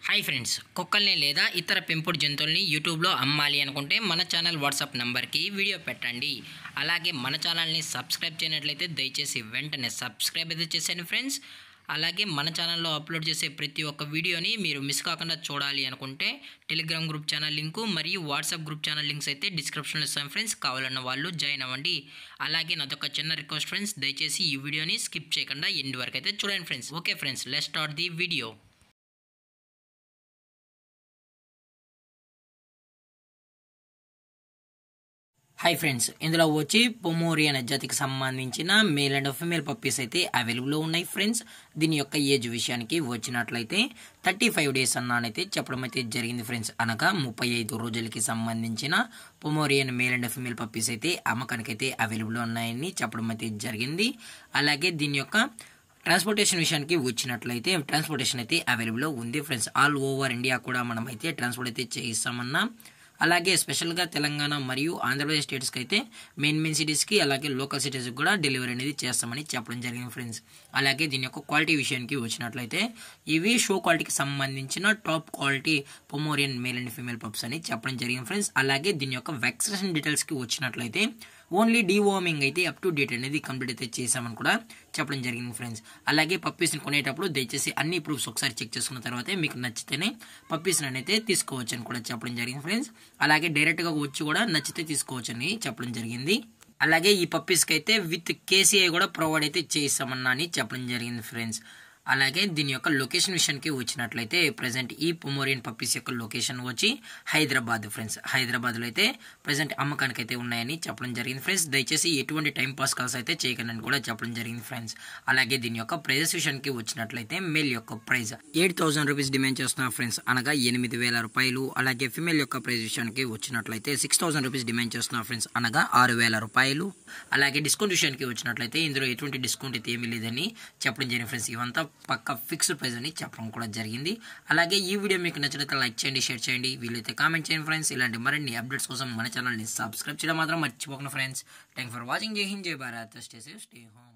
Hi friends, కుక్కల్ని లేదా ఇతర పెంపుడు జంతువుల్ని యూట్యూబ్లో అమ్మాలి అనుకుంటే మన ఛానల్ వాట్సాప్ నెంబర్కి వీడియో పెట్టండి. అలాగే మన ఛానల్ని సబ్స్క్రైబ్ చేయనట్లయితే దయచేసి వెంటనే సబ్స్క్రైబ్ అయితే చేసేయండి ఫ్రెండ్స్. అలాగే మన ఛానల్లో అప్లోడ్ చేసే ప్రతి ఒక్క వీడియోని మీరు మిస్ కాకుండా చూడాలి అనుకుంటే టెలిగ్రామ్ గ్రూప్ ఛానల్ లింకు మరియు వాట్సాప్ గ్రూప్ ఛానల్ లింక్స్ అయితే డిస్క్రిప్షన్లో ఇస్తాను ఫ్రెండ్స్. కావాలన్న వాళ్ళు జాయిన్ అవ్వండి. అలాగే నాదొక చిన్న రిక్వెస్ట్ ఫ్రెండ్స్, దయచేసి ఈ వీడియోని స్కిప్ చేయకుండా ఎండ్ వరకు అయితే చూడండి friends. Okay friends, let's start the video. Hi friends, ఇందులో వచ్చి పొమోరియన్ జాతికి సంబంధించిన మేల్ అండ్ ఫీమేల్ పప్పీస్ అయితే అవైలబుల్లో ఉన్నాయి ఫ్రెండ్స్. దీని యొక్క ఏజ్ విషయానికి వచ్చినట్లయితే 35 డేస్ అన్నానైతే చెప్పడం అయితే జరిగింది ఫ్రెండ్స్. అనగా 35 రోజులకి సంబంధించిన Pomeranian male and female puppies అయితే అమ్మకానికైతే అవైలబుల్లో ఉన్నాయని చెప్పడం అయితే జరిగింది. అలాగే దీని యొక్క ట్రాన్స్పోర్టేషన్ విషయానికి వచ్చినట్లయితే ట్రాన్స్పోర్టేషన్ అయితే అవైలబుల్లో ఉంది ఫ్రెండ్స్. ఆల్ ఓవర్ ఇండియా కూడా మనం అయితే ట్రాన్స్పోర్ట్ అయితే చేయిస్తామన్నా. అలాగే స్పెషల్గా తెలంగాణ మరియు ఆంధ్రప్రదేశ్ స్టేట్స్కి అయితే మెయిన్ సిటీస్కి అలాగే లోకల్ సిటీస్కి కూడా డెలివరీ అనేది చేస్తామని చెప్పడం జరిగింది ఫ్రెండ్స్. అలాగే దీని యొక్క క్వాలిటీ విషయానికి వచ్చినట్లయితే ఇవి షో క్వాలిటీకి సంబంధించిన top quality Pomeranian male and female pups అని చెప్పడం జరిగింది ఫ్రెండ్స్. అలాగే దీని యొక్క వ్యాక్సినేషన్ డీటెయిల్స్కి వచ్చినట్లయితే ఓన్లీ డీవార్మింగ్ అయితే అప్ టు డేట్ అనేది కంప్లీట్ అయితే చేసామని కూడా చెప్పడం జరిగింది ఫ్రెండ్స్. అలాగే పప్పీస్ని కొనేటప్పుడు దయచేసి అన్ని ప్రూఫ్స్ ఒకసారి చెక్ చేసుకున్న తర్వాతే మీకు నచ్చితేనే పప్పీస్ని అయితే తీసుకోవచ్చు అని కూడా చెప్పడం జరిగింది ఫ్రెండ్స్. అలాగే డైరెక్ట్గా వచ్చి కూడా నచ్చితే తీసుకోవచ్చు అని చెప్పడం జరిగింది. అలాగే ఈ పప్పీస్కి అయితే విత్ కేసీఐ కూడా ప్రొవైడ్ అయితే చేస్తామన్నా అని చెప్పడం జరిగింది ఫ్రెండ్స్. అలాగే దీని యొక్క లొకేషన్ విషయానికి వచ్చినట్లయితే ప్రజెంట్ ఈ పొమోరియన్ పప్పీస్ యొక్క లొకేషన్ వచ్చి హైదరాబాద్ ఫ్రెండ్స్. హైదరాబాద్లో అయితే ప్రజెంట్ అమ్మకానికి అయితే ఉన్నాయని చెప్పడం జరిగింది ఫ్రెండ్స్. దయచేసి ఎటువంటి టైం పాస్ కాల్స్ అయితే చేయకండి కూడా చెప్పడం జరిగింది ఫ్రెండ్స్. అలాగే దీని యొక్క ప్రైజెస్ విషయానికి వచ్చినట్లయితే మేల్ యొక్క ప్రైస్ 8,000 రూపీస్ డిమాండ్ చేస్తున్నారు ఫ్రెండ్స్, అనగా 8,000 రూపాయలు. అలాగే ఫిమేల్ యొక్క ప్రైస్ విషయానికి వచ్చినట్లయితే 6,000 రూపీస్ డిమాండ్ చేస్తున్నారు ఫ్రెండ్స్, అనగా 6,000 రూపాయలు. అలాగే డిస్కౌంట్ విషయానికి వచ్చినట్లయితే ఇందులో ఎటువంటి డిస్కౌంట్ అయితే ఏమీ లేదని చెప్పడం జరిగింది ఫ్రెండ్స్. ఇవంతా పక్క ఫిక్స్డ్ ప్రైస్ అని చెప్పడం కూడా జరిగింది. అలాగే ఈ వీడియో మీకు నచ్చినట్లయితే లైక్ చేయండి, షేర్ చేయండి, వీలైతే కామెంట్ చేయండి ఫ్రెండ్స్. ఇలాంటి మరిన్ని అప్డేట్స్ కోసం మన ఛానల్ని సబ్స్క్రైబ్ చేయడం మాత్రం మర్చిపోకండి friends. Thank for watching. Jai Hind, Jai Bharat, stay safe, stay home.